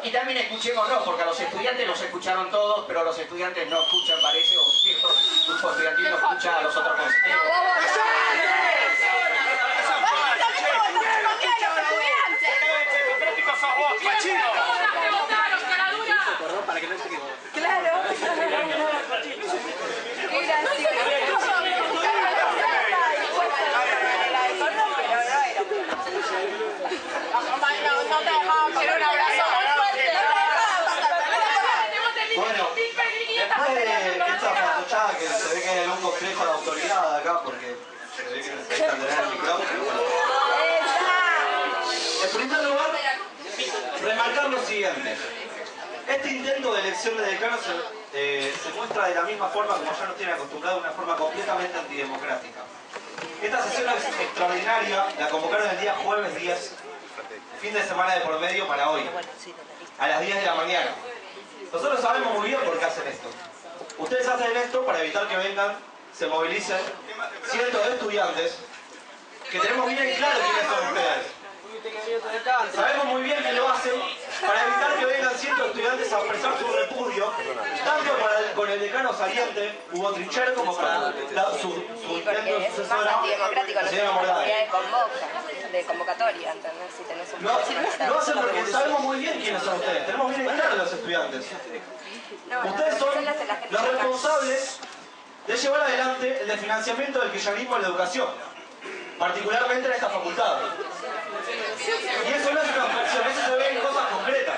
Y también escuchémonos, porque a los estudiantes los escucharon todos, pero los estudiantes no escuchan, parece, o cierto grupo estudiantil no escucha a los otros consejeros. Para que no se equivoque. Claro. Qué gracioso. No te dejaba hacer un abrazo muy fuerte. Bueno, después de esta papuchada que se ve que hay algún complejo de autoridad acá porque se ve que necesitan tener el micrófono. En primer lugar, remarcar lo siguiente. Este intento de elección de decanos se muestra de la misma forma como ya nos tiene acostumbrado, de una forma completamente antidemocrática. Esta sesión extraordinaria la convocaron el día jueves 10, fin de semana de por medio para hoy, a las 10 de la mañana. Nosotros sabemos muy bien por qué hacen esto. Ustedes hacen esto para evitar que vengan, se movilicen cientos de estudiantes, que tenemos bien en claro quiénes son ustedes. Sabemos muy bien que lo hacen para evitar que vengan cientos de estudiantes a expresar su repudio, tanto con el decano saliente, Hugo Trincher, como con su intento sucesora, la señora Morgade. De convocatoria, ¿entendés? Si tenés un lo hacen porque sabemos muy bien quiénes son ustedes, tenemos bien en claro los estudiantes. Ustedes son los responsables de llevar adelante el desfinanciamiento del kirchnerismo en la educación, particularmente en esta facultad. Y eso no es una abstracción, eso se ve en cosas concretas.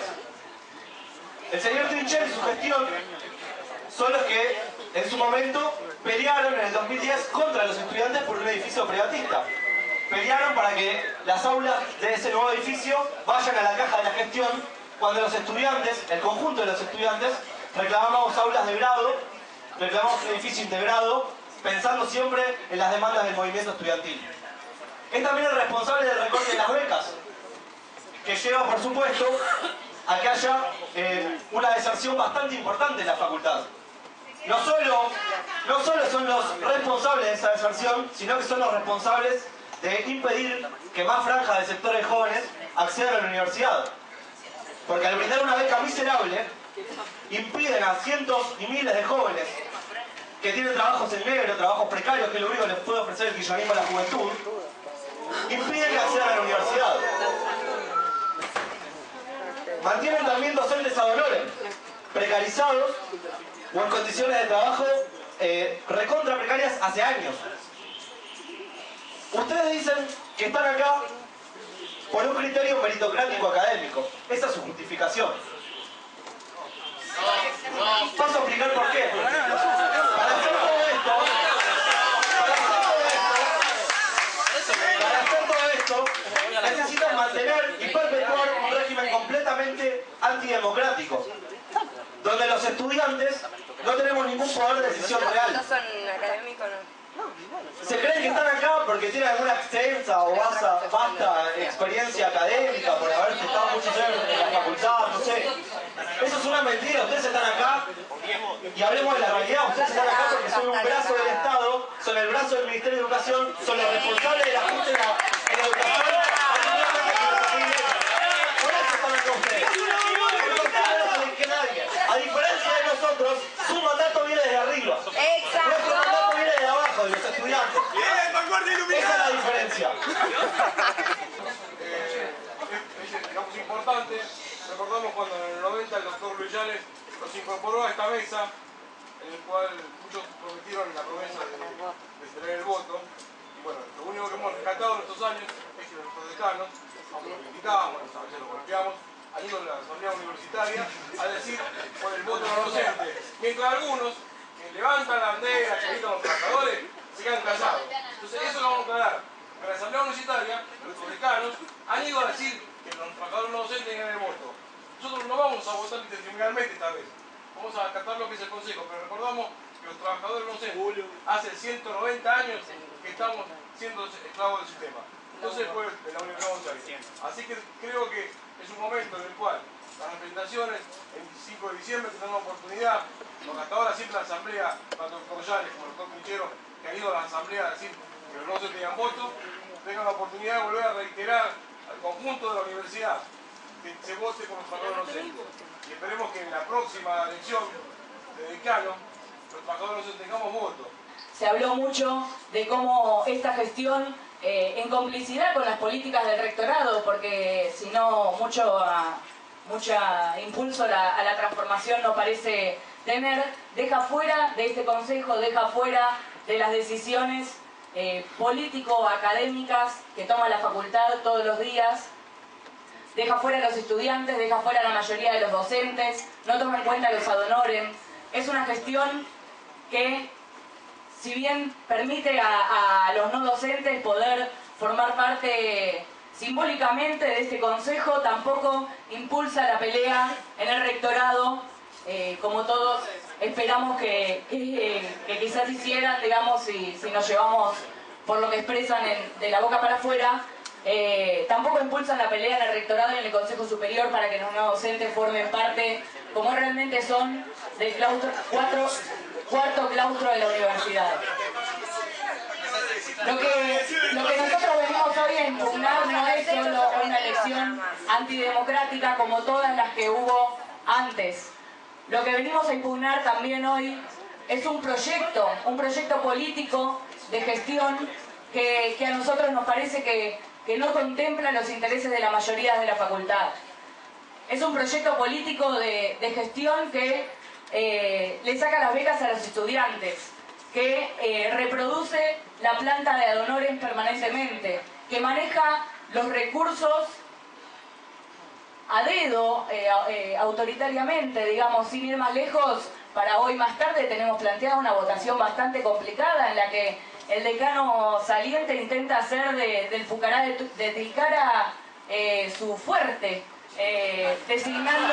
El señor Trincher y su gestión son los que en su momento pelearon en el 2010 contra los estudiantes por un edificio privatista. Pelearon para que las aulas de ese nuevo edificio vayan a la caja de la gestión cuando los estudiantes, el conjunto de los estudiantes, reclamábamos aulas de grado, reclamamos un edificio integrado, pensando siempre en las demandas del movimiento estudiantil. Es también el responsable del recorte de las becas, que lleva, por supuesto, a que haya una deserción bastante importante en la facultad. No solo son los responsables de esa deserción, sino que son los responsables de impedir que más franjas de sectores jóvenes accedan a la universidad. Porque al brindar una beca miserable, impiden a cientos y miles de jóvenes que tienen trabajos en negro, trabajos precarios, que es lo único que les puede ofrecer el kirchnerismo a la juventud, impiden que accedan a la universidad. Mantienen también docentes ad honorem, precarizados o en condiciones de trabajo recontra precarias hace años. Ustedes dicen que están acá por un criterio meritocrático académico. Esa es su justificación. Paso a explicar por qué. Para hacer todo esto, necesitan mantener y perpetuar un régimen completamente antidemocrático, donde los estudiantes no tenemos ningún poder de decisión real. ¿No son académicos, no? Se creen que están acá porque tienen alguna extensa o vasta experiencia académica por haber estado muchos años en la facultad, no sé. Eso es una mentira. Ustedes están acá, y hablemos de la realidad, ustedes están acá porque son un brazo del Estado, son el brazo del Ministerio de Educación, son los responsables del ajuste en la educación. Por eso están acá ustedes. Porque ustedes no saben que nadie, a diferencia de nosotros, su mandato viene desde arriba. Nuestro mandato viene de abajo, de los estudiantes. Esa es la diferencia. Es importante. Recordamos cuando en el 90 el doctor Luis Llanes nos incorporó a esta mesa, en el cual muchos prometieron la promesa de tener el voto. Y bueno, lo único que hemos rescatado en estos años es que nuestros decanos, aunque lo criticábamos, a veces lo golpeamos, han ido a la asamblea universitaria a decir por el voto no docente. Mientras algunos que levantan la bandera, que gritan a los trabajadores, se quedan callados. Entonces eso lo vamos a aclarar. En la asamblea universitaria, nuestros decanos han ido a decir que los trabajadores no docentes tengan el voto. Nosotros no vamos a votar testimonialmente esta vez. Vamos a acatar lo que es el consejo, pero recordamos que los trabajadores docentes hace 190 años que estamos siendo esclavos del sistema. Entonces fue de la Universidad de Buenos Aires. Así que creo que es un momento en el cual las representaciones, el 5 de diciembre tendrán una oportunidad, porque hasta ahora siempre la asamblea, tanto el doctor Llanes como el doctor Pinchero, que han ido a la asamblea a decir que los no se tenían voto, tengan la oportunidad de volver a reiterar al conjunto de la universidad que se vote por los trabajadores docentes. la próxima elección de decano, los trabajadores no tengamos voto. Se habló mucho de cómo esta gestión, en complicidad con las políticas del rectorado, porque si no, mucho impulso a la transformación no parece tener, deja fuera de este consejo, deja fuera de las decisiones político-académicas que toma la facultad todos los días, deja fuera a los estudiantes, deja fuera a la mayoría de los docentes, no toma en cuenta a los ad honorem. Es una gestión que, si bien permite a los no docentes poder formar parte simbólicamente de este consejo, tampoco impulsa la pelea en el rectorado, como todos esperamos que quizás hicieran, digamos, si nos llevamos por lo que expresan de la boca para afuera. Tampoco impulsan la pelea en el rectorado y en el Consejo Superior para que los no docentes formen parte, como realmente son, del cuarto claustro de la universidad. Lo que nosotros venimos hoy a impugnar no es solo una elección antidemocrática como todas las que hubo antes. Lo que venimos a impugnar también hoy es un proyecto político de gestión que a nosotros nos parece que no contempla los intereses de la mayoría de la facultad. Es un proyecto político de gestión que le saca las becas a los estudiantes, que reproduce la planta de ad honorem permanentemente, que maneja los recursos a dedo, autoritariamente, digamos, sin ir más lejos. Para hoy más tarde tenemos planteada una votación bastante complicada en la que el decano saliente intenta hacer del Pucará de Tilcara su fuerte, designando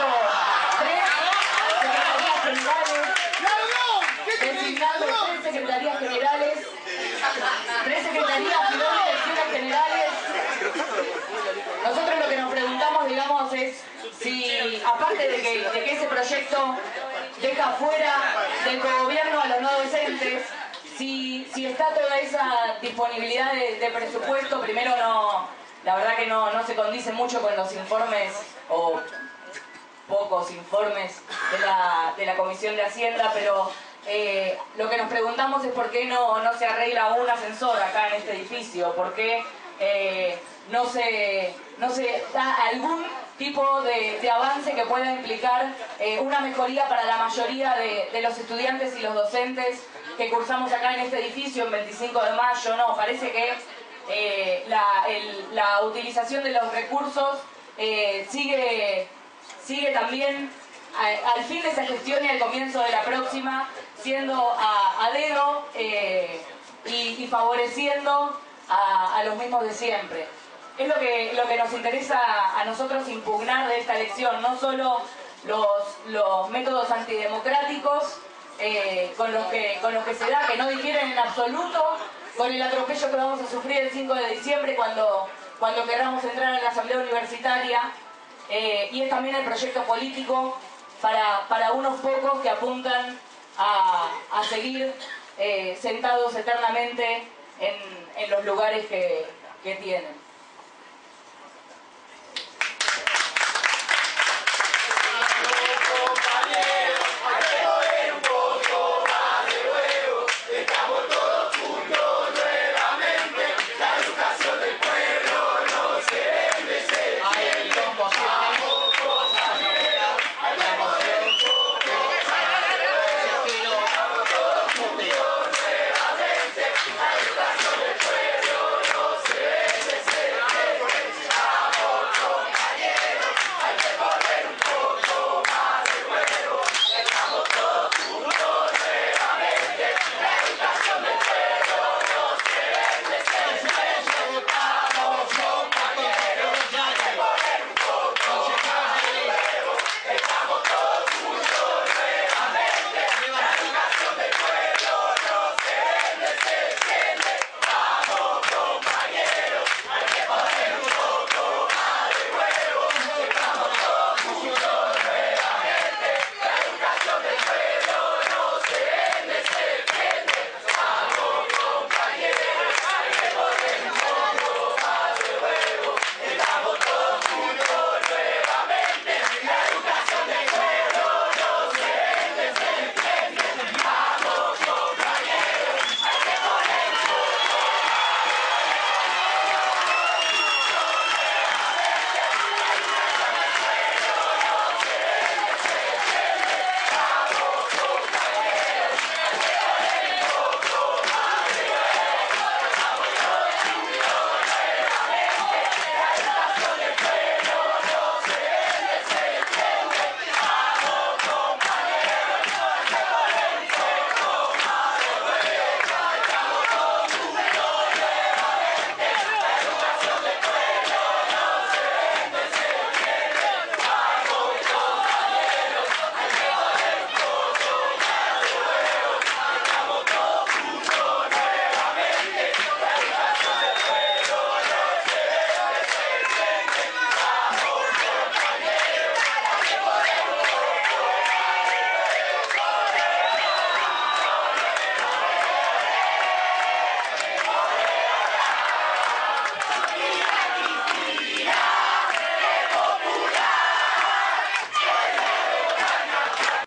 tres secretarías generales, tres secretarías y dos direcciones generales. Nosotros lo que nos preguntamos, digamos, es si, aparte de que ese proyecto deja fuera del gobierno a los no docentes, si está toda esa disponibilidad de presupuesto. Primero, la verdad que no se condice mucho con los informes, o pocos informes de la Comisión de Hacienda, pero lo que nos preguntamos es por qué no se arregla un ascensor acá en este edificio, por qué no se da algún tipo de avance que pueda implicar una mejoría para la mayoría de los estudiantes y los docentes que cursamos acá en este edificio en 25 de mayo. No, parece que la utilización de los recursos sigue también al fin de esa gestión y al comienzo de la próxima, siendo a dedo y favoreciendo a los mismos de siempre. Es lo que nos interesa a nosotros impugnar de esta elección, no solo los métodos antidemocráticos con los que se da, que no difieren en absoluto con el atropello que vamos a sufrir el 5 de diciembre cuando queramos entrar en la asamblea universitaria, y es también el proyecto político para unos pocos que apuntan a seguir sentados eternamente en los lugares que tienen.